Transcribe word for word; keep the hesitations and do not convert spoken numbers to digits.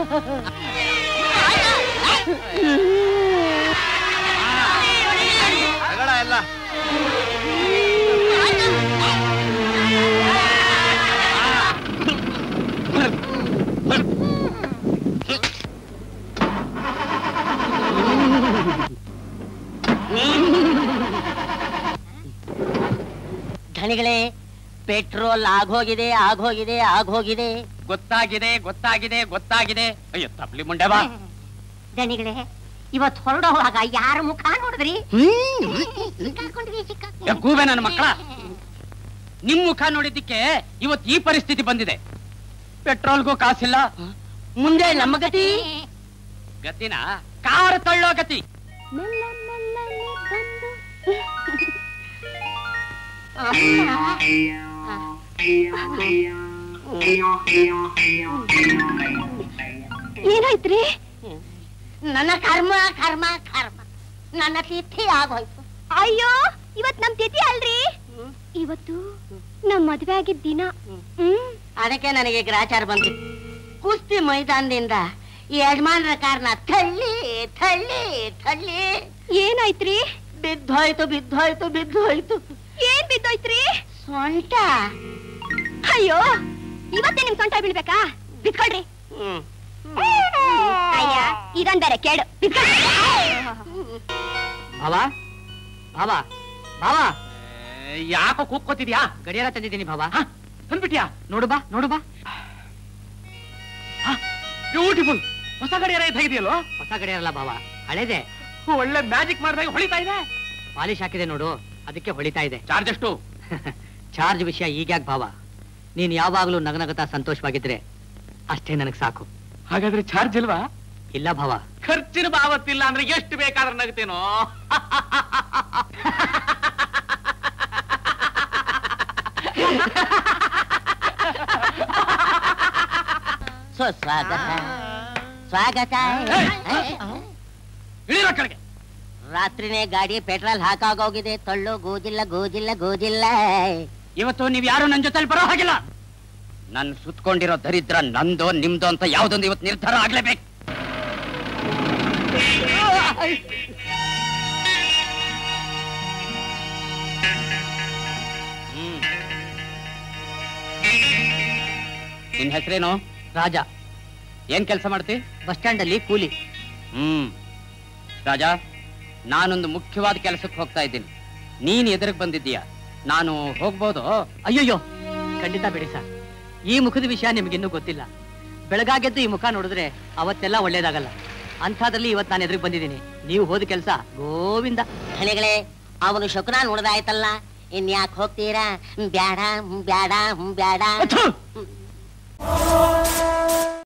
ಎಲ್ಲ ಧಣಿಗಳೇ, ಪೆಟ್ರೋಲ್ ಆಗೋಗಿದೆ ಆಗೋಗಿದೆ ಆಗೋಗಿದೆ. ಗೊತ್ತಾಗಿದೆ ಗೊತ್ತಾಗಿದೆ ಗೊತ್ತಾಗಿದೆ. ಅಯ್ಯೋ ತಪ್ಲಿ ಮುಂಡೆ ಬಾ. ಧಣಿಗಳೇ, ಇವತ್ತು ಹೊರಡೋವಾಗ ಯಾರ ಮುಖ ನೋಡಿದ್ರಿ? ಗೂಬೆ ನನ್ನ ಮಕ್ಕಳ, ನಿಮ್ ಮುಖ ನೋಡಿದ್ದಕ್ಕೆ ಇವತ್ತು ಈ ಪರಿಸ್ಥಿತಿ ಬಂದಿದೆ. ಪೆಟ್ರೋಲ್ಗೂ ಕಾಸಿಲ್ಲ, ಮುಂದೆ ನಮ್ಮ ಗತಿ. ಗತಿನ ಕಾರ್ ತಳ್ಳೋ ಗತಿ. ಏನಾಯ್ತ್ರಿ? ನನ್ನ ಕರ್ಮ ಕರ್ಮ ಕರ್ಮ ನನ್ನ ತಿಥಿ ಆಗೋಯ್ತು. ಅಯ್ಯೋ, ಇವತ್ ನಮ್ ತಿಥಿ ಅಲ್ರಿ, ಇವತ್ತು ನಮ್ ಮದ್ವೆ ಆಗಿದ್ದ ದಿನ. ಹ್ಮ್, ಅದಕ್ಕೆ ನನಗೆ ಗ್ರಾಚಾರ ಬಂದಿತ್ತು. ಕುಸ್ತಿ ಮೈದಾನದಿಂದ ಈ ಯಜಮಾನ್ರ ಕಾರ್ನ ಥಳ್ಳಿ ಥಳ್ಳಿ ಥಳ್ಳಿ. ಏನಾಯ್ತ್ರಿ? ಬಿದ್ದೋಯ್ತು ಬಿದ್ದೋಯ್ತು ಬಿದ್ದೋಯ್ತು. ಏನ್ ಬಿದ್ದೋಯ್ತ್ರಿ? ಸೊಂಟ. ಅಯ್ಯೋ, ಇವತ್ತೇ ನಿಮ್ ಸೊಂಟ ಬೀಳ್ಬೇಕಾ? ಬಿದ್ಕೊಳ್ರಿ. ಅಯ್ಯ, ಇದೊಂದ್ ಬೇರೆ ಕೇಳು. ಬಾಬಾ ಬಾಬಾ ಬಾಬಾ, ಯಾಕೋ ಕೂಗ್ಕೋತಿದ್ಯಾ? ಗಡಿಯಾರ ತಂದಿದ್ದೀನಿ ಬಾಬಾ. ತಂದ್ಬಿಟ್ಯಾ? ನೋಡು ಬಾ ನೋಡು ಬಾ. ಬ್ಯೂಟಿಫುಲ್ ಹೊಸ ಗಡಿಯಾರ ತೆಗೆದಿಯಲ್ಲೋ? ಹೊಸ ಗಡಿಯಾರಲ್ಲ ಬಾಬಾ, ಹಳೇದೆ. ಒಳ್ಳೆ ಮ್ಯಾಜಿಕ್ ಮಾಡಿದಾಗ ಹೊಳಿತಾ ಇದೆ. ಪಾಲಿಶ್ ಹಾಕಿದೆ ನೋಡು, ಅದಕ್ಕೆ ಹೊಳಿತಾ ಇದೆ. ಚಾರ್ಜ್ ಎಷ್ಟು? ಚಾರ್ಜ್ ವಿಷಯ ಈಗ್ಯಾಕ್ ಬಾಬಾ, ನೀನ್ ಯಾವಾಗ್ಲೂ ನಗನಗತಾ ಸಂತೋಷವಾಗಿದ್ರೆ ಅಷ್ಟೇ ನನಗ್ ಸಾಕು. ಹಾಗಾದ್ರೆ ಚಾರ್ಜ್ ಇಲ್ವಾ? ಇಲ್ಲ ಭಾವ. ಖರ್ಚಿನ ಬಾವತ್ತಿಲ್ಲ ಅಂದ್ರೆ ಎಷ್ಟು ಬೇಕಾದ್ರೆ ನಗ್ತೇನೋ. ಸ್ವಾಗತ ಸ್ವಾಗತ. ಕಡೆಗೆ ರಾತ್ರಿನೇ ಗಾಡಿ ಪೆಟ್ರೋಲ್ ಹಾಕಾಗೋಗಿದೆ. ತಳ್ಳು ಗೋಜಿಲ್ಲ ಗೋಜಿಲ್ಲ ಗೋಜಿಲ್ಲ. ಇವತ್ತು ನೀವ್ ಯಾರು ನನ್ ಜೊತೆ ಬರೋ ಹಾಗಿಲ್ಲ. ನನ್ ಸುತ್ಕೊಂಡಿರೋ ದರಿದ್ರ ನಂದು ನಿಮ್ದು ಅಂತ ಯಾವ್ದೊಂದು ಇವತ್ತು ನಿರ್ಧಾರ ಆಗ್ಲೇಬೇಕು. ನಿನ್ ಹೆಸರೇನು? ರಾಜ. ಏನ್ ಕೆಲಸ ಮಾಡ್ತಿ? ಬಸ್ ಸ್ಟ್ಯಾಂಡ್ ಅಲ್ಲಿ ಕೂಲಿ. ಹ್ಮ್ ರಾಜ, ನಾನೊಂದು ಮುಖ್ಯವಾದ ಕೆಲಸಕ್ಕೆ ಹೋಗ್ತಾ ಇದ್ದೀನಿ. ನೀನ್ ಎದುರಿಗೆ ಬಂದಿದ್ದೀಯ, ನಾನು ಹೋಗ್ಬೋದು? ಅಯ್ಯಯ್ಯೋ, ಖಂಡಿತ ಬಿಡಿ ಸರ್. ಈ ಮುಖದ ವಿಷಯ ನಿಮ್ಗಿನ್ನೂ ಗೊತ್ತಿಲ್ಲ. ಬೆಳಗಾಗೆದ್ದು ಈ ಮುಖ ನೋಡಿದ್ರೆ ಅವತ್ತೆಲ್ಲ ಒಳ್ಳೇದಾಗಲ್ಲ. ಅಂಥದ್ರಲ್ಲಿ ಇವತ್ತು ನಾನು ಎದುರಿಗೆ ಬಂದಿದ್ದೀನಿ. ನೀವು ಹೋದ ಕೆಲಸ ಗೋವಿಂದ. ಹಳೆಗಳೇ, ಅವನು ಶಕುನ ನೋಡ್ದಾಯ್ತಲ್ಲ, ಇನ್ಯಾಕೆ ಹೋಗ್ತೀರಾ? ಬ್ಯಾಡ ಬ್ಯಾಡ ಬ್ಯಾಡ.